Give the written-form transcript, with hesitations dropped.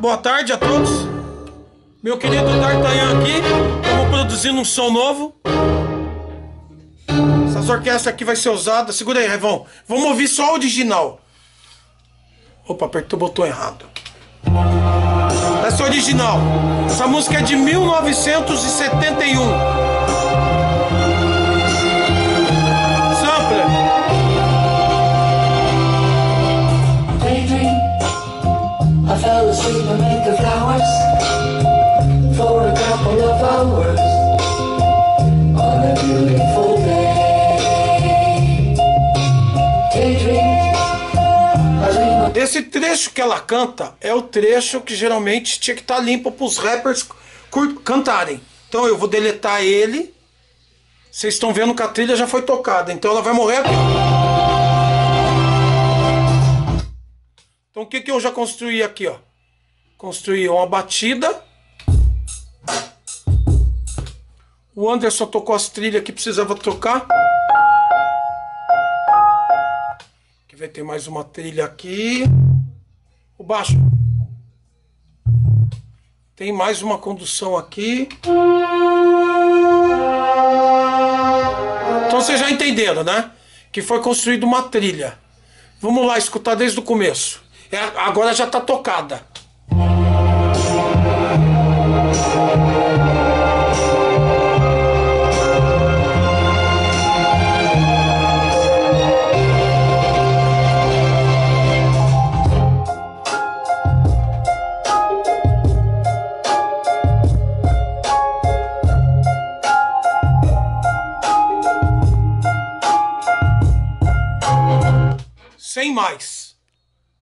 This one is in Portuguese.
boa tarde a todos. Meu querido D'Artagnan aqui. Estamos produzindo um som novo. Essas orquestras aqui vai ser usada. Segura aí, Revão. Vamos ouvir só o original. Opa, apertou o botão errado. Essa é a original. Essa música é de 1971. Sampler. I fell asleep amid the flowers for a couple of hours on a beautiful day. Daydream. Esse trecho que ela canta é o trecho que geralmente tinha que estar limpo para os rappers cantarem. Então eu vou deletar ele. Vocês estão vendo que a trilha já foi tocada, então ela vai morrer aqui. Então o que eu já construí aqui, ó? Construí uma batida. O Anderson tocou as trilhas que precisava trocar. Que vai ter mais uma trilha aqui. O baixo. Tem mais uma condução aqui. Então vocês já entenderam, né? Que foi construída uma trilha. Vamos lá escutar desde o começo. Agora já está tocada. Sem mais.